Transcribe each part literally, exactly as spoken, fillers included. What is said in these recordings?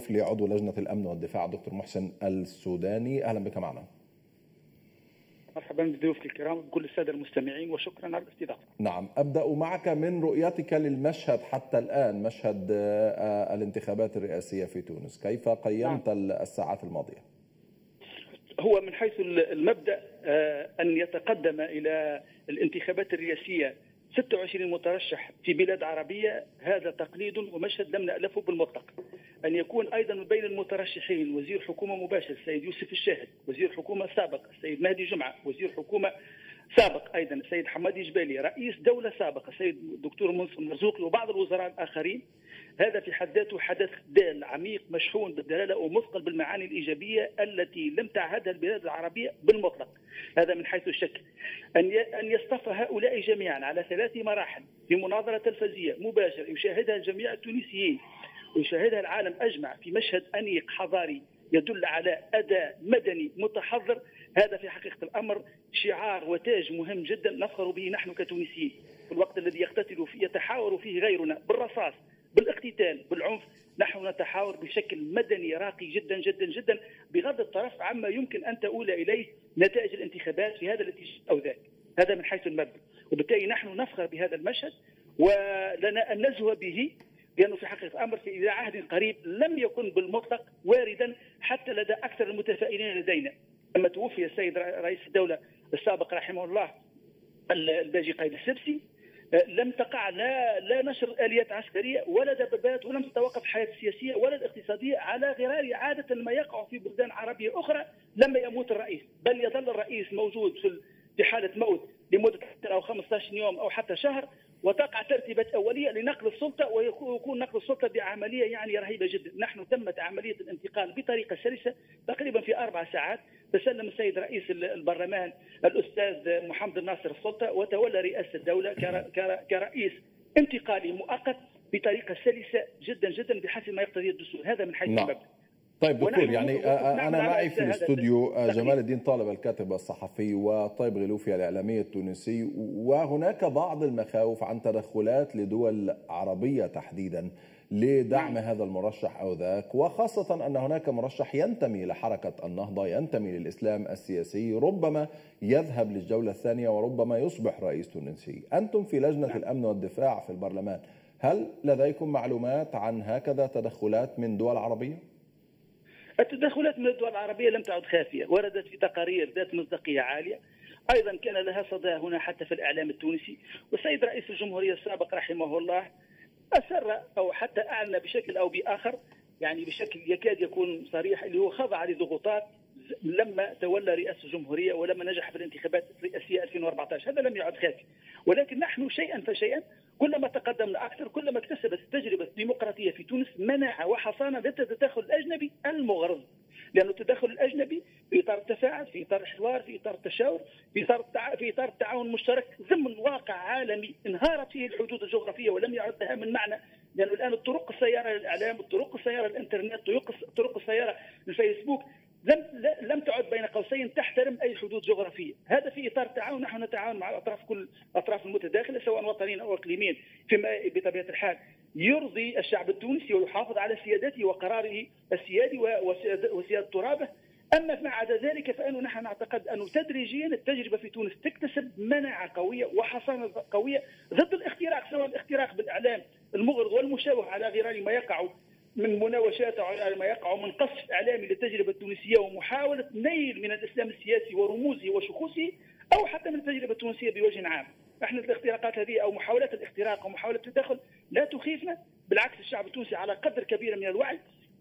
لعضو لجنة الأمن والدفاع دكتور محسن السوداني. أهلا بك معنا. مرحبا بضيوفك الكرام وبكل السادة المستمعين وشكرا على الاستضافة. نعم، أبدأ معك من رؤيتك للمشهد حتى الآن، مشهد الانتخابات الرئاسية في تونس، كيف قيمت نعم. الساعات الماضية؟ هو من حيث المبدأ أن يتقدم إلى الانتخابات الرئاسية ستة وعشرين مترشح في بلاد عربية، هذا تقليد ومشهد لم نألفه بالمطلق. أن يكون أيضا من بين المترشحين وزير حكومة مباشر السيد يوسف الشاهد، وزير حكومة سابق السيد مهدي جمعة، وزير حكومة سابق أيضا السيد حمادي جبالي، رئيس دولة سابق السيد الدكتور منصور مرزوقي وبعض الوزراء الآخرين. هذا في حد ذاته حدث دال عميق مشحون بالدلالة ومثقل بالمعاني الإيجابية التي لم تعهدها البلاد العربية بالمطلق. هذا من حيث الشكل. أن أن يصطف هؤلاء جميعا على ثلاث مراحل في مناظرة تلفزيونية مباشرة يشاهدها جميع التونسيين ويشاهدها العالم أجمع في مشهد أنيق حضاري يدل على أداء مدني متحضر، هذا في حقيقة الأمر شعار وتاج مهم جدا نفخر به نحن كتونسيين. في الوقت الذي يقتتل فيه يتحاور فيه غيرنا بالرصاص بالاقتتال بالعنف، نحن نتحاور بشكل مدني راقي جدا جدا جدا بغض الطرف عما يمكن أن تؤول إليه نتائج الانتخابات في هذا الاتجاه أو ذاك. هذا من حيث المبدأ، وبالتالي نحن نفخر بهذا المشهد ولنا أن نزهو به، لأنه في حقيقة الأمر في إلى عهد قريب لم يكن بالمطلق واردا حتى لدى أكثر المتفائلين لدينا. لما توفي السيد رئيس الدولة السابق رحمه الله الباجي قايد السبسي، لم تقع لا لا نشر آليات عسكرية ولا دبابات، ولم تتوقف الحياة السياسية ولا الاقتصادية على غرار عادة ما يقع في بلدان عربية أخرى لما يموت الرئيس، بل يظل الرئيس موجود في حالة موت لمدة أو خمسة عشر يوم أو حتى شهر، وتقع ترتيبات أولية لنقل السلطة، ويكون نقل السلطة بعملية يعني رهيبة جدا. نحن تمت عملية الانتقال بطريقة سلسة تقريبا في أربع ساعات. تسلم السيد رئيس البرلمان الأستاذ محمد الناصر السلطة وتولى رئاسة الدولة كرئيس انتقالي مؤقت بطريقة سلسة جدا جدا بحسب ما يقتضي الدستور. هذا من حيث المبدأ. طيب دكتور، يعني أنا معي في الاستوديو جمال الدين طالب الكاتب الصحفي وطيب غلوفي الإعلامي التونسي، وهناك بعض المخاوف عن تدخلات لدول عربية تحديدا لدعم هذا المرشح أو ذاك، وخاصة أن هناك مرشح ينتمي لحركة النهضة، ينتمي للإسلام السياسي، ربما يذهب للجولة الثانية وربما يصبح رئيس تونسي. أنتم في لجنة الأمن والدفاع في البرلمان، هل لديكم معلومات عن هكذا تدخلات من دول عربية؟ التدخلات من الدول العربية لم تعد خافية، وردت في تقارير ذات مصداقية عالية، أيضا كان لها صدى هنا حتى في الإعلام التونسي. والسيد رئيس الجمهورية السابق رحمه الله أسر أو حتى أعلن بشكل أو بآخر، يعني بشكل يكاد يكون صريح، اللي هو خضع لضغوطات لما تولى رئاسة الجمهورية ولما نجح في الانتخابات الرئاسية ألفين وأربعة عشر. هذا لم يعد خافي، ولكن نحن شيئا فشيئا كلما تقدمنا أكثر كلما اكتسبت التجربة الديمقراطية في تونس مناعة وحصانة ضد التدخل الأجنبي المغرض. لأن التدخل الأجنبي في إطار التفاعل، في إطار الحوار، في إطار التشاور، في إطار التع... في إطار التعاون المشترك ضمن واقع عالمي انهارت فيه الحدود الجغرافية ولم يعد لها من معنى. لأنه الآن الطرق السيارة للإعلام، الطرق السيارة للإنترنت، طرق السيارة للفيسبوك لم لم تعد بين قوسين تحترم أي حدود جغرافية. هذا في إطار التعاون، نحن نتعاون مع الأطراف كل الأطراف المتداخلة سواء وطنيين أو إقليميين فيما بطبيعة الحال يرضي الشعب التونسي ويحافظ على سيادته وقراره السيادي وسيادة ترابه. أما ما عدا ذلك فإنه نحن نعتقد أنه تدريجيا التجربة في تونس تكتسب مناعة قوية وحصانة قوية ضد الاختراق، سواء الاختراق بالإعلام المغرض والمشوه على غرار ما يقع من مناوشات على ما يقع من قصف إعلامي للتجربة التونسية ومحاولة نيل من الإسلام السياسي ورموزه وشخوصه، أو حتى من التجربة التونسية بوجه عام. احنا الاختراقات هذه أو محاولات الاختراق ومحاولة التدخل لا تخيفنا، بالعكس الشعب التونسي على قدر كبير من الوعي،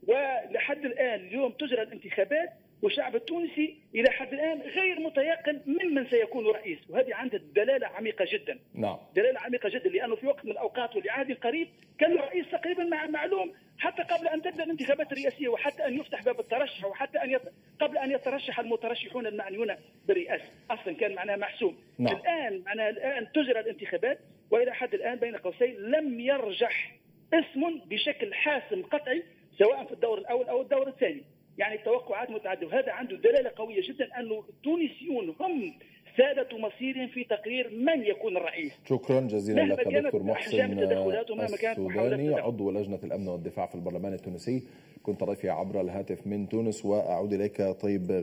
ولحد الآن اليوم تجرى الانتخابات والشعب التونسي إلى حد الآن غير متيقن ممن سيكون رئيس، وهذه عندها دلالة عميقة جدا. نعم. دلالة عميقة جدا، لأنه في وقت من الأوقات ولعهد قريب كان الرئيس تقريبا معلوم حتى قبل أن تبدأ الانتخابات الرئاسية وحتى أن يفتح باب الترشح وحتى أن يت... قبل أن يترشح المترشحون المعنيون بالرئاسة أصلا كان معناها محسوم. نعم. الآن معناها الآن تجرى الانتخابات وإلى حد الآن بين قوسين لم يرجح اسم بشكل حاسم قطعي سواء في الدور الأول أو الدور الثاني. يعني التوقعات متعددة، وهذا عنده دلالة قوية جدا أنه التونسيون هم سادة مصيرهم في تقرير من يكون الرئيس. شكرا جزيلا لك دكتور محسن السوداني عضو لجنة الأمن والدفاع في البرلمان التونسي، كنت ضيفي عبر الهاتف من تونس. وأعود إليك طيب